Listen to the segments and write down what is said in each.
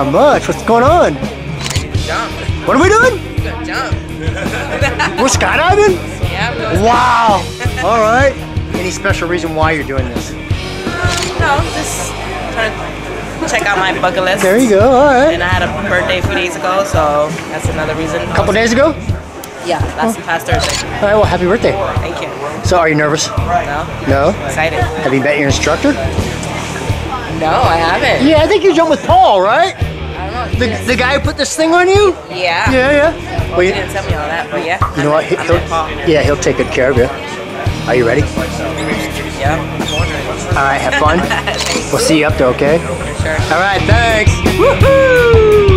Not much. What's going on? Jump. What are we doing? Jump. We're skydiving? Yeah. Wow. All right. Any special reason why you're doing this? No, just trying to check out my bucket list. There you go. All right. And I had a birthday a few days ago, so that's another reason. A couple days ago? Yeah, last past Thursday. All right. Well, happy birthday. Thank you. So, are you nervous? No? No. Excited. Have you met your instructor? No, I haven't. Yeah, I think you jumped with Paul, right? I don't know. The guy who put this thing on you? Yeah. Yeah. Well, he didn't tell me all that, but yeah. You know what? He'll take good care of you. Are you ready? Yeah. All right, have fun. We'll see you up there, okay? For sure. All right, thanks. Woohoo!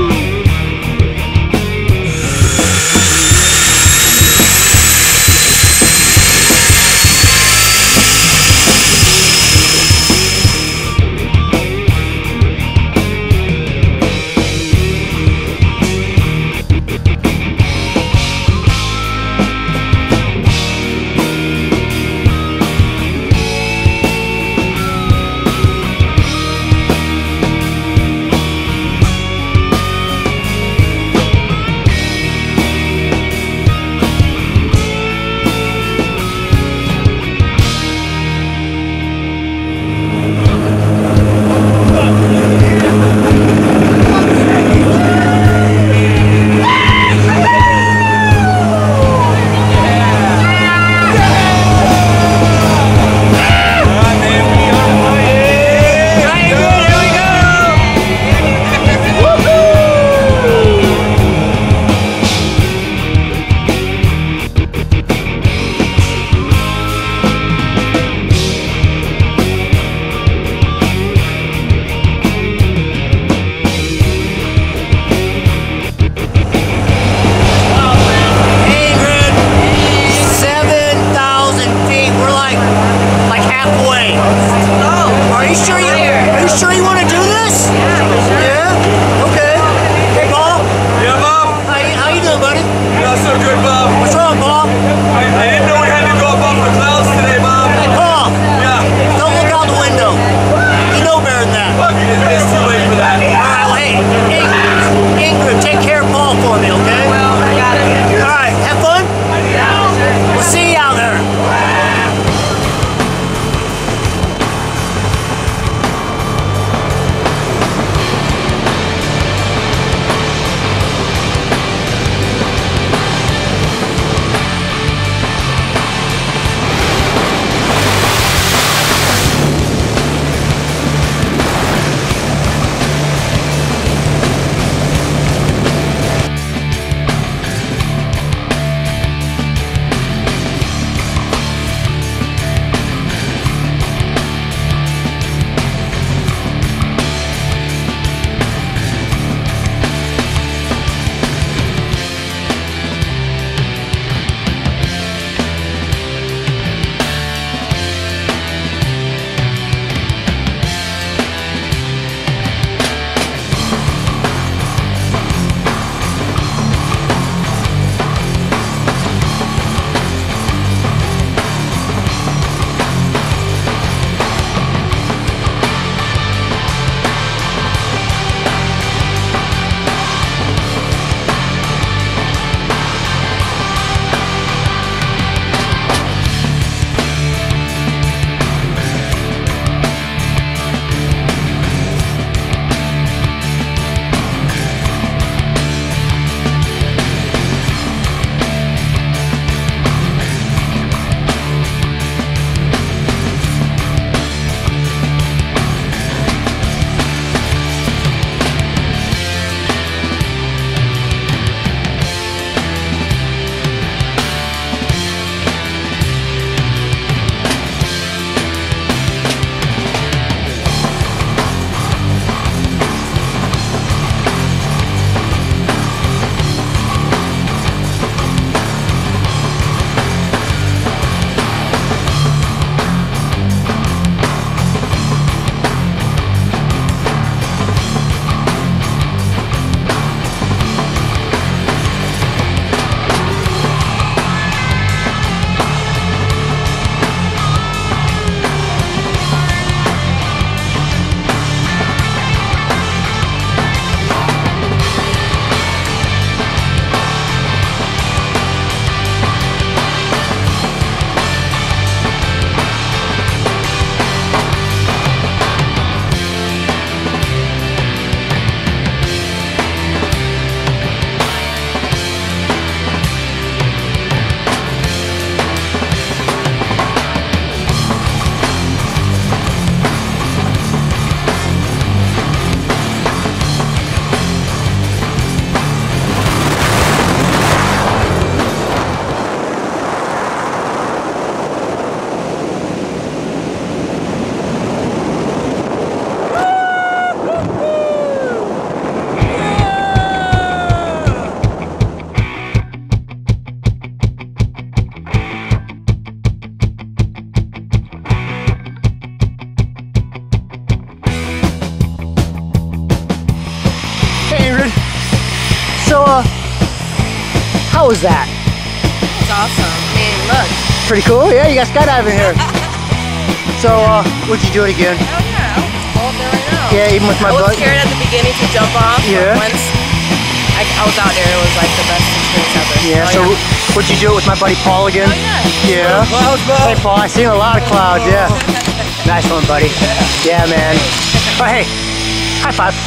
How was that? It's awesome. I mean, look. Pretty cool. Yeah, you got skydiving here. So, would you do it again? Oh yeah, I'll go up there right now. Yeah, even with my I was buddy. scared at the beginning to jump off. Yeah. But once I was out there, it was like the best experience ever. Yeah. So, would you do it with my buddy Paul again? Oh yeah. Yeah. Hey, Paul. I seen a lot of clouds. Yeah. Nice one, buddy. Yeah, man. Oh, hey. High five.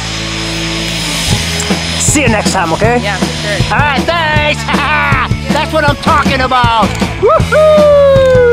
See you next time, okay? Yeah, for sure. All right, thanks. That's what I'm talking about. Woohoo!